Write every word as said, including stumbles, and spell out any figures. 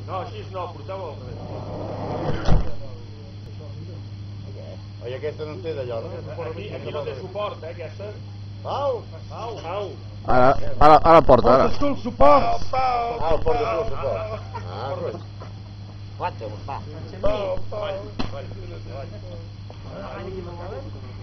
No, així no, porteu el tres. Oi, aquesta no en té d'allò, no? Aquí, aquí no té suport, eh, aquesta. Pau! Pau! Pau! Ara, ara, ara porta, ara. Portes tu el suport! Pau! Ah, el portes tu el suport. Ah, pues. Quatre, va. Pau, Pau. Vai, vai.